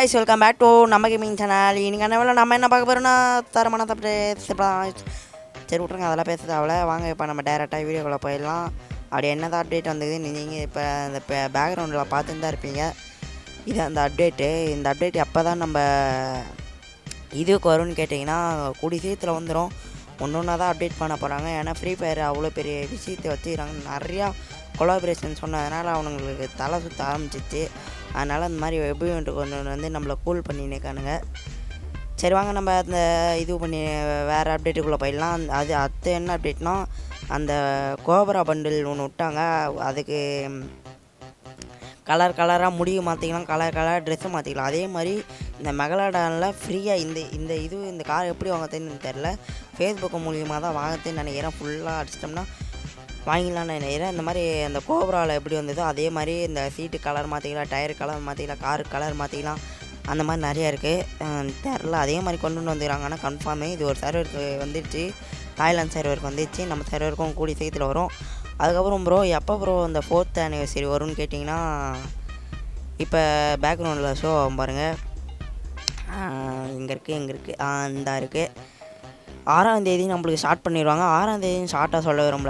guys, welcome back to நம்ம gaming channel. இன்னைக்கு நம்ம என்ன பார்க்க போறோம்னா தரமான தப்பு சரி விட்ருங்க, அதெல்லாம் பேச தேவையில்ல. வாங்க இப்போ நம்ம டேரெக்டாக வீடியோக்குள்ளே போயிடலாம். அப்படி என்னதான் அப்டேட் வந்தது நீங்கள் இப்போ அந்த பேக்ரவுண்டில் பார்த்துட்டு தான் இருப்பீங்க. இது அந்த அப்டேட்டு. இந்த அப்டேட் எப்போ தான் நம்ம இதுக்கு வரும்னு கேட்டிங்கன்னா கூடிய சீக்கிரத்தில் வந்துடும். ஒன்று தான் அப்டேட் பண்ண போகிறாங்க. ஏன்னா ஃப்ரீ ஃபயர் அவ்வளோ பெரிய விஷயத்தை வச்சுக்கிறாங்க. நிறையா கொலாபரேஷன் சொன்னதுனால அவனுங்களுக்கு தலை சுற்ற ஆரம்பிச்சிச்சு. அதனால் அந்த மாதிரி வெப் ஈவெண்ட்டுக்கு வந்து நம்மளை கூல் பண்ணி நிற்கானுங்க. சரி வாங்க நம்ம அந்த இது பண்ணி வேறு அப்டேட்டுக்குள்ளே போயிடலாம். அது என்ன அப்டேட்னால் அந்த கோபரா பண்டில் ஒன்று விட்டாங்க. அதுக்கு கலராக முடிவு மாற்றிக்கலாம், கலர் ட்ரெஸ்ஸை மாற்றிக்கலாம். அதே மாதிரி இந்த மெகலாடானில் ஃப்ரீயாக இந்த கார் எப்படி வாங்கத்துன்னு தெரில. ஃபேஸ்புக்கு மூலியமாக தான் வாங்கத்துன்னு நினைக்கிறேன். ஃபுல்லாக அடிச்சிட்டோம்னா வாங்கிக்கலான்னு நினைக்கிறேன். இந்த மாதிரி அந்த கோபராவில் எப்படி வந்ததோ அதே மாதிரி இந்த சீட்டு கலர் மாற்றிக்கலாம், டயர் கலர் மாற்றிக்கலாம், காரு கலர் மாற்றிக்கலாம். அந்த மாதிரி நிறையா இருக்குது. தெரில அதே மாதிரி கொண்டு வந்துக்கிறாங்க. ஆனால் கன்ஃபார்மே இது ஒரு சர்வருக்கு வந்துடுச்சு, தாய்லாந்து சர்வருக்கு வந்துடுச்சு. நம்ம சர்வருக்கும் கூடிய சீக்கிரத்தில் வரும். அதுக்கப்புறம் ப்ரோ எப்போ ப்ரோ இந்த 4th anniversary வரும்னு கேட்டிங்கன்னா இப்போ பேக்ரவுண்டில் ஷோ ஆகும் பாருங்கள். இங்கே இருக்குது இந்த இருக்குது 6ஆம் தேதி நம்மளுக்கு ஸ்டார்ட் பண்ணிடுவாங்க. 6ஆம் தேதி ஷார்ட்டாக சொல்ல வரும்ல.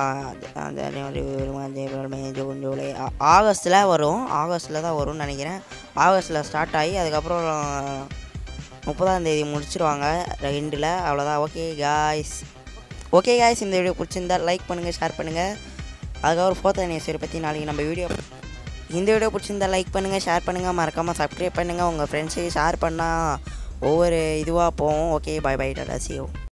ஜூன் ஜூலை ஆகஸ்ட்டில் வரும். ஆகஸ்ட்டில் தான் வரும்னு நினைக்கிறேன். ஆகஸ்ட்டில் ஸ்டார்ட் ஆகி அதுக்கப்புறம் 30ஆம் தேதி முடிச்சிருவாங்க 2. அவ்வளோதான். ஓகே காய்ஸ், இந்த வீடியோ பிடிச்சிருந்தா லைக் பண்ணுங்கள், ஷேர் பண்ணுங்கள். அதுக்கப்புறம் 4th anniversary பற்றி நாளைக்கு நம்ம இந்த வீடியோ பிடிச்சிருந்தா லைக் பண்ணுங்கள், ஷேர் பண்ணுங்கள், மறக்காமல் சப்ஸ்கிரைப் பண்ணுங்கள். உங்கள் ஃப்ரெண்ட்ஸுக்கு ஷேர் பண்ணால் ஒவ்வொரு இதுவாக போவோம். ஓகே, பை டாடா, see you.